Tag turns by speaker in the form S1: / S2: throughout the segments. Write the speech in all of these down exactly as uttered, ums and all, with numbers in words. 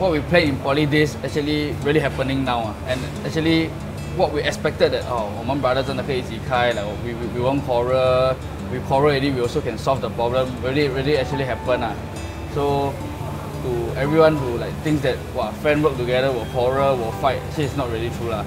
S1: what we planned in poly days actually really happening now. And actually, what we expected that oh, 我们 brother 真的可以一起开 like we we, we won't quarrel, we quarrel already, we also can solve the problem. Really, really actually happen. Uh. So to everyone who like thinks that wow, friends work together, will quarrel, will fight, actually it's not really true lah.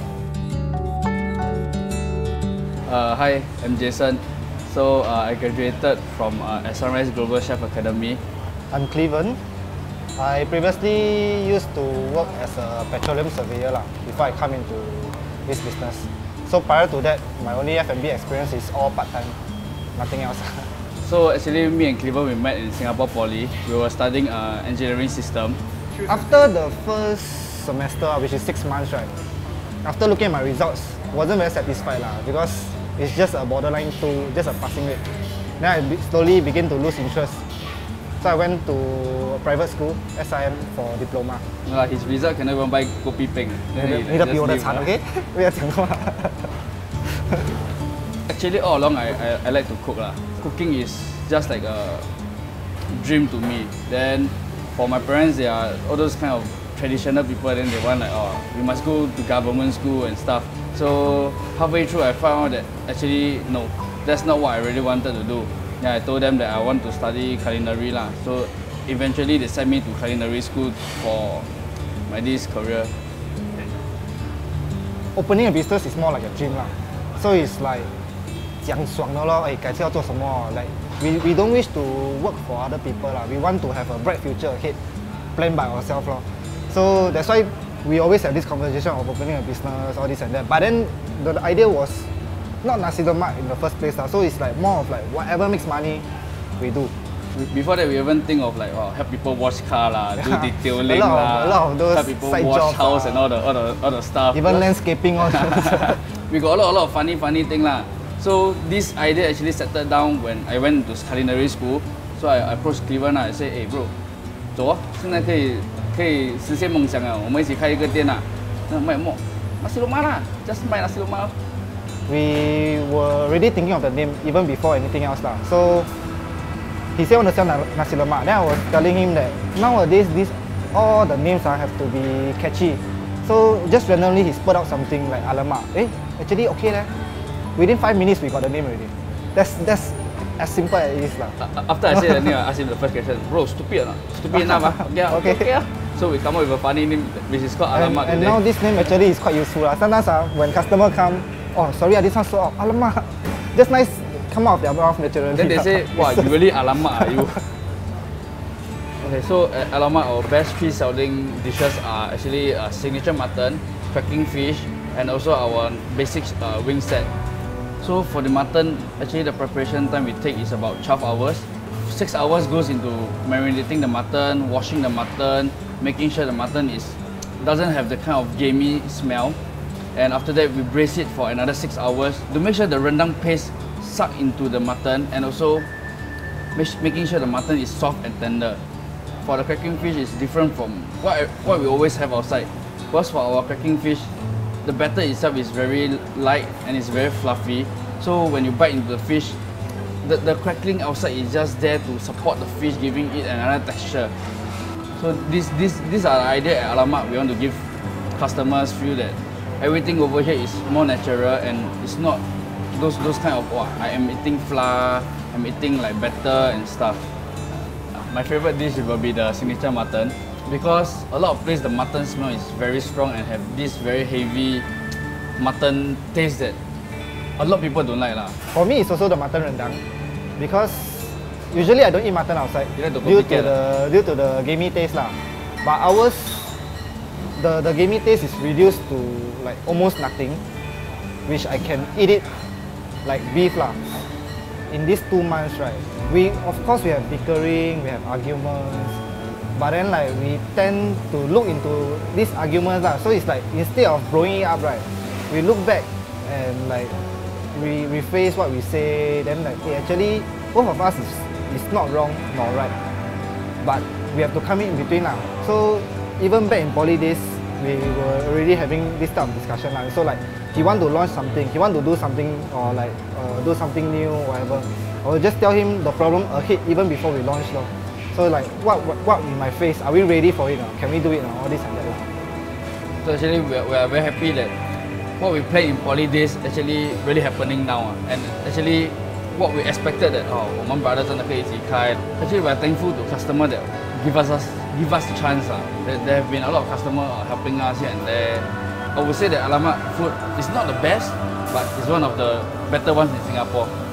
S1: Uh, hi, I'm Jason. So uh, I graduated from uh, Sunrise Global Chef Academy.
S2: I'm Cleven. I previously used to work as a petroleum surveyor lah, before I come into this business. So prior to that, my only F and B experience is all part-time, nothing else.
S1: So actually, me and Cleven, we met in Singapore Poly. We were studying uh, engineering system.
S2: After the first semester, which is six months, right? After looking at my results, wasn't very satisfied lah, because it's just a borderline two, just a passing rate. Then I be slowly begin to lose interest. So I went to a private school, S I M, for diploma.
S1: Uh, his result cannot even buy kopi peng.
S2: 你的比我的惨 ，OK？ 不要讲话。
S1: Actually, all along I, I I like to cook lah. Cooking is just like a dream to me. Then for my parents, they are all those kind of traditional people. Then they want like oh, we must go to government school and stuff. So halfway through, I found out that actually no, that's not what I really wanted to do. Yeah, I told them that I want to study culinary lah. So eventually they sent me to culinary school for my this career.
S2: Opening a business is more like a dream lah. So it's like 讲爽的咯，哎，改次要做什么 ？Like we we don't wish to work for other people lah. We want to have a bright future ahead, planned by ourselves lor. So that's why we always have this conversation of opening a business, all this and that. But then the idea was not nasi lemak in the first place lah. So it's like more of like whatever makes money, we do.
S1: Before that, we even think of like oh, help people wash car lah, do detailing
S2: a lot
S1: lah,
S2: of, a lot of those
S1: help people
S2: side
S1: wash
S2: jobs
S1: house
S2: lah.
S1: and all the all the all the stuff.
S2: Even landscaping all those.
S1: We got a lot, a lot of funny funny thing lah. So this idea actually settled down when I went to culinary school. So I approached Cleven lah. I said, "Hey bro, 走啊，现在可以可以实现梦想啊，我们一起开一个店啊。那卖什么？nasi lemak lah, just 卖 nasi lemak."
S2: We were already thinking of the name even before anything else lah. So he said want to sell nasi lemak. Then I was telling him that nowadays this all the names ah have to be catchy. So just randomly he spurred out something like alamak. Eh, actually okay leh. Within five minutes we got the name already. That's that's as simple as it is lah.
S1: After I said the name, I asked him the first question. Bro, stupid or not? Stupid enough ah? Okay, okay. okay ah. So we come up with a funny name which is called
S2: And,
S1: alamak.
S2: and
S1: today.
S2: now this name actually is quite useful lah. Sometimes ah when customer come, oh sorry ah this one so alamak. Just nice come out of their mouth naturally.
S1: Then they say, wow, you really alamak are you? Okay, so uh, alamak, our best three selling dishes are actually uh, signature mutton, cracking fish, and also our basic uh, wing set. So for the mutton, actually the preparation time we take is about twelve hours. Six hours goes into marinating the mutton, washing the mutton, making sure the mutton is doesn't have the kind of gamey smell. And after that, we braise it for another six hours to make sure the rendang paste suck into the mutton, and also make, making sure the mutton is soft and tender. For the cracking fish, it's different from what what we always have outside. Because for our cracking fish, the batter itself is very light and it's very fluffy. So when you bite into the fish, the, the crackling outside is just there to support the fish, giving it another texture. So this this these are the idea at Alamak. We want to give customers feel that everything over here is more natural and it's not those those kind of oh, I am eating flour, I'm eating like batter and stuff. My favorite dish will be the signature mutton. Because a lot of places the mutton smell is very strong and have this very heavy mutton taste that a lot of people don't like lah.
S2: For me, it's also the mutton rendang, because usually I don't eat mutton outside
S1: You like to
S2: due to
S1: copycat
S2: the due to the gamey taste lah. But ours, the the gamey taste is reduced to like almost nothing, which I can eat it like beef lah. In these two months, right, we of course we have bickering, we have arguments. But then like we tend to look into these arguments lah. So it's like instead of blowing it up, right, we look back and like we rephrase what we say. Then like hey, actually both of us is is not wrong nor right, but we have to come in between lah. So even back in poly days, we were already having this type of discussion lah. So like he want to launch something, he want to do something or like uh, do something new, whatever. I will just tell him the problem ahead even before we launch lor. So like, what, what, what in my face? Are we ready for it? Now? Can we do it? Now? All this and that. Lah.
S1: So actually, we are, we are very happy that what we played in poly days actually really happening now. And actually, what we expected that oh, 我们 brother 真的可以一起开. Actually, we are thankful to customer that give us, us give us the chance. Uh. There, there have been a lot of customers helping us here and there. I would say that Alamak food is not the best, but it's one of the better ones in Singapore.